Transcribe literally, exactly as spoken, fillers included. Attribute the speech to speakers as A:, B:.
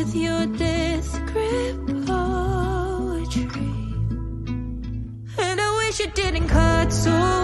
A: with your death grip poetry. And I wish it didn't cut so